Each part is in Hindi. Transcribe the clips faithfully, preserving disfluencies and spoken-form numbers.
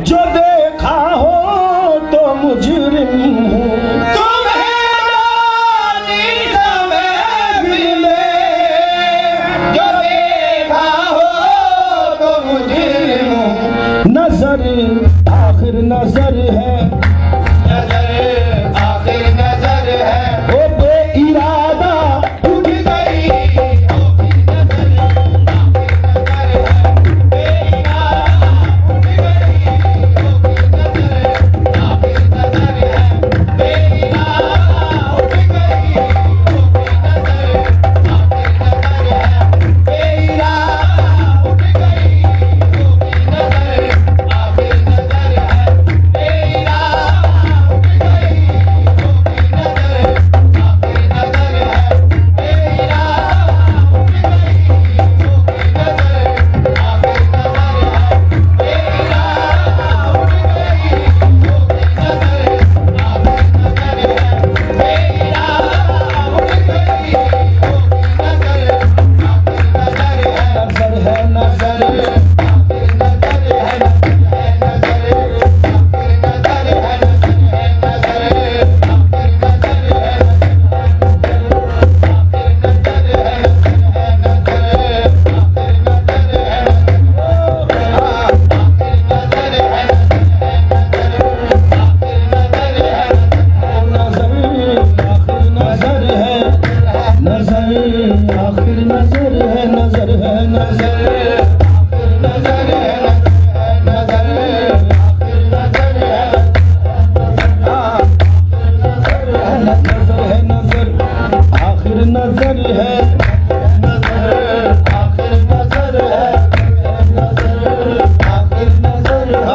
जो देखा हो तो मुजरिम हूँ, तुम्हें मिले जो देखा हो तो मुजरिम हूँ। नजर आखिर नजर है, नजर आखिर नजर है, वो बे इरादा उठ गई वो भी नजर, आखिर नजर है, बेइरादा उठ गई वो भी नजर, आखिर नजर है, बेइरादा उठ गई वो भी नजर, आखिर नजर है, बेइरादा उठ गई वो भी नजर, आखिर नजर है, बेइरादा उठ गई वो भी नजर, आखिर नजर है, बेइरादा उठ गई वो भी नजर, आखिर नजर है, बेइरादा उठ गई वो भी नजर, आखिर नजर है, बेइरादा उठ गई वो भी नजर, आखिर नजर है, नजर है नजर, आखिर नजर है, नजर है, आखिर नजर है, नजर है, आखिर नजर है, नजर है नजर, आखिर नजर है नजर है नजर, नजर है, नजर है, नजर है, नजर है नजर, आखिर नजर है, आखिर नजर है, आखिर नजर है,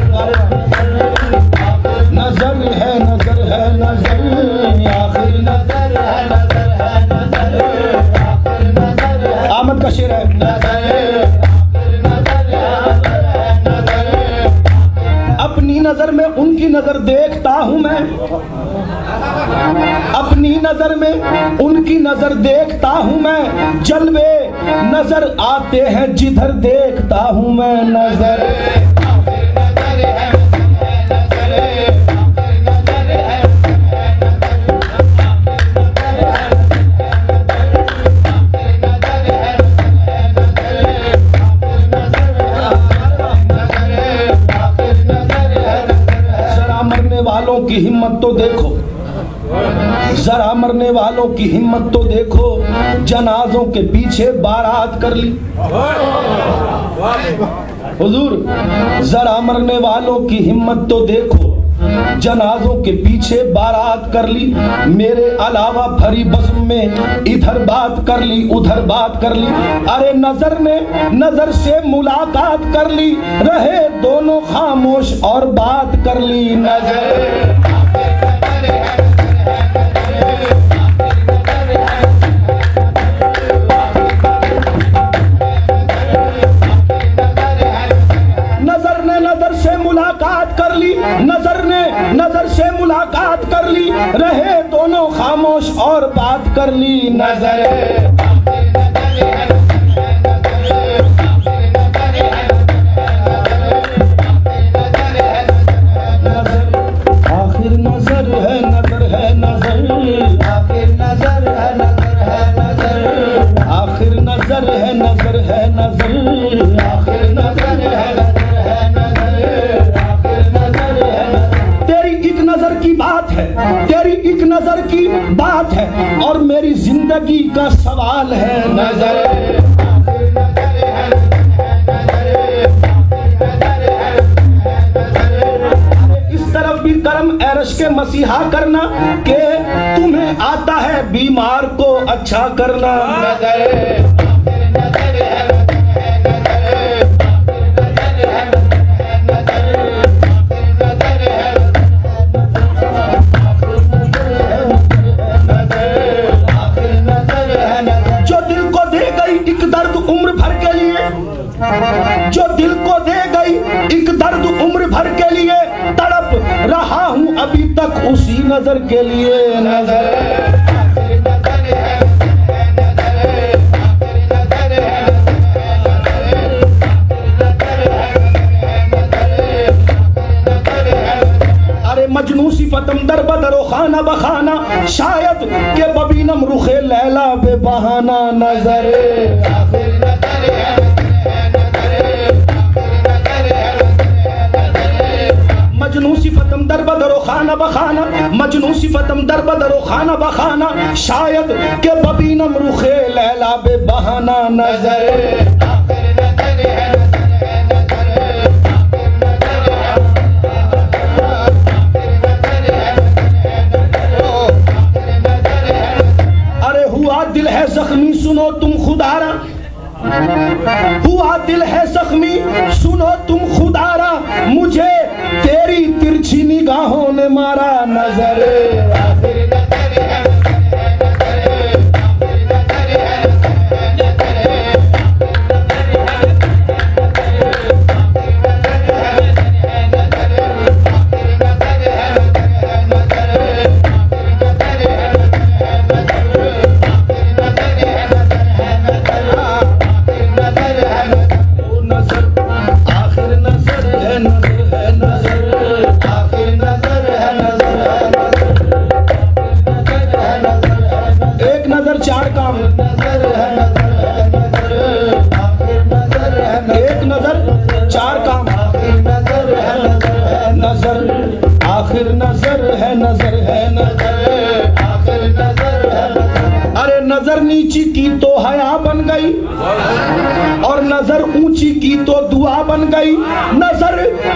नजर है नजर है नजर, आखिर नजर है, नजर है, नजर है, आखिर नजर है, आमद का शेर है। नजर है, आखिर नजर है, नजर है, अपनी नजर में उनकी नजर देखता हूं मैं, अपनी नजर में उनकी नजर देखता हूं मैं, जलवे नजर आते हैं जिधर देखता हूं मैं नजर। आखिर नजर है, नजर है, आखिर नजर है, जरा मरने वालों की हिम्मत तो देखो, जरा मरने वालों की हिम्मत तो देखो, जनाजों के पीछे बारात कर ली। हुजूर जरा मरने वालों की हिम्मत तो देखो, जनाजों के पीछे बारात कर ली। मेरे अलावा भरी बज़्म में इधर बात कर ली उधर बात कर ली। अरे नजर ने नजर से मुलाकात कर ली, रहे दोनों खामोश और बात कर ली। नजर नजर ने नजर से मुलाकात कर ली, नजर ने नजर से मुलाकात कर ली, रहे दोनों खामोश और बात कर ली। नजर आखिर नजर है नजर है नजर, आखिर नजर है, नजर है, नजर, आखिर नजर है नजर है नजर, आखिर नजर है, नजर है, नजर, आखिर नजर है। तेरी एक नजर की बात है, तेरी एक नजर की बात है, और मेरी जिंदगी का सवाल है। नजर आखिर नजर है, नजर है, नजर है, नजर, इस तरफ भी करम ऐरश के मसीहा करना के तुम्हें आता है बीमार को अच्छा करना। नजर नजर है, नजर है, नजर है, नजर, नजर है, आखिर नजर है, नजर, जो दिल को दे गई एक दर्द उम्र भर के लिए, जो दिल को दे गई एक दर्द उम्र भर के लिए, तड़प रहा हूं अभी तक उसी नजर के लिए। नजर आखिर नजर है, नजर है, आखिर नजर है, नजर है, नजर है, मजनू सिफतम दर बदरो खाना बखाना शायद के बबीनम रुखे लैला बे बहाना नजर आखिर नजर है मजनू सिफतम दर बदरो खाना बखाना मजनू सिफतम दर बदरो खाना बखाना शायद के बबीनम रुखे लैला बे बहाना नजर आखिर नजर है दिल है जख्मी सुनो तुम खुदारा हुआ दिल है जख्मी सुनो तुम खुदारा मुझे तेरी तिरछी निगाहों ने मारा नजर आखिर नजर है चार काम एक नजर चार काम नजर आखिर नजर है नजर है नजर आखिर नजर है अरे नजर नीची की तो हया बन गई और नजर ऊंची की तो दुआ बन गई नजर